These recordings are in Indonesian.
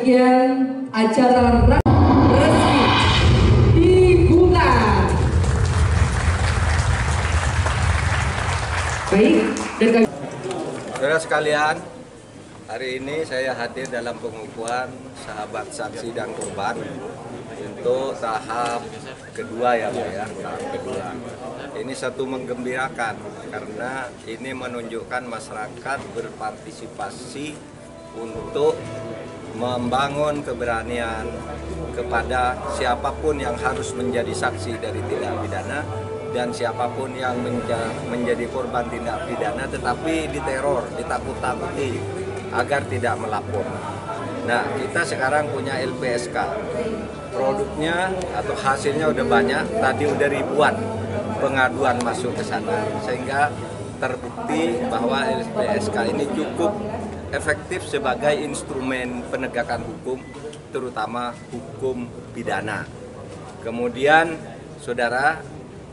demikian acara resmi dibuka. Baik, dan saudara sekalian, hari ini saya hadir dalam pengukuhan sahabat saksi dan korban untuk tahap kedua ya Pak ya, tahap kedua. Ini satu menggembirakan karena ini menunjukkan masyarakat berpartisipasi untuk membangun keberanian kepada siapapun yang harus menjadi saksi dari tindak pidana dan siapapun yang menjadi korban tindak pidana tetapi diteror, ditakut-takuti agar tidak melapor. Nah, kita sekarang punya LPSK. Produknya atau hasilnya udah banyak, tadi udah ribuan pengaduan masuk ke sana sehingga terbukti bahwa LPSK ini cukup efektif sebagai instrumen penegakan hukum, terutama hukum pidana. Kemudian, saudara,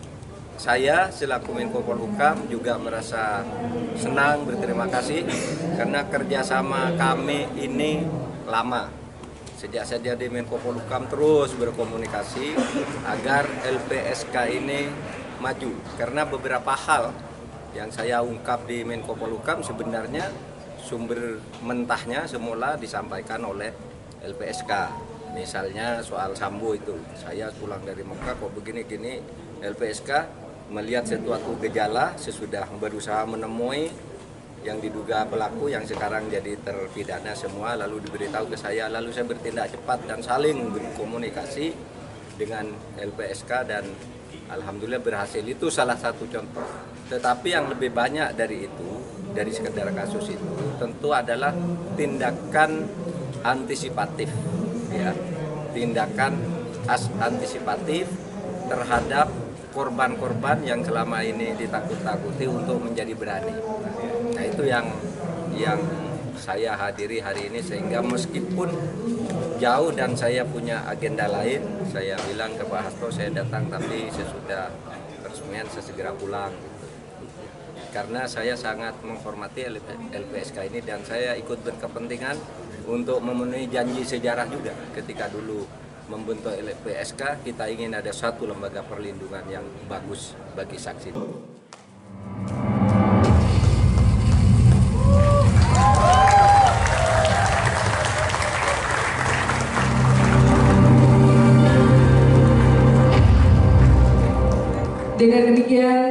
saya selaku Menko Polhukam juga merasa senang, berterima kasih karena kerjasama kami ini lama. Sejak saya di Menko Polhukam terus berkomunikasi agar LPSK ini maju. Karena beberapa hal yang saya ungkap di Menko Polhukam sebenarnya sumber mentahnya semula disampaikan oleh LPSK. Misalnya soal Sambo itu, saya pulang dari Mekah kok begini-gini, LPSK melihat sesuatu gejala sesudah berusaha menemui yang diduga pelaku yang sekarang jadi terpidana semua, lalu diberitahu ke saya, lalu saya bertindak cepat dan saling berkomunikasi dengan LPSK dan alhamdulillah berhasil. Itu salah satu contoh. Tetapi yang lebih banyak dari itu, dari sekedar kasus itu, tentu adalah tindakan antisipatif, ya, tindakan antisipatif terhadap korban-korban yang selama ini ditakut-takuti untuk menjadi berani. Nah, itu yang saya hadiri hari ini sehingga meskipun jauh dan saya punya agenda lain, saya bilang ke Pak Hasto saya datang tapi sesudah peresmian saya segera pulang. Karena saya sangat menghormati LPSK ini dan saya ikut berkepentingan untuk memenuhi janji sejarah juga ketika dulu membentuk LPSK, kita ingin ada satu lembaga perlindungan yang bagus bagi saksi. Dengan demikian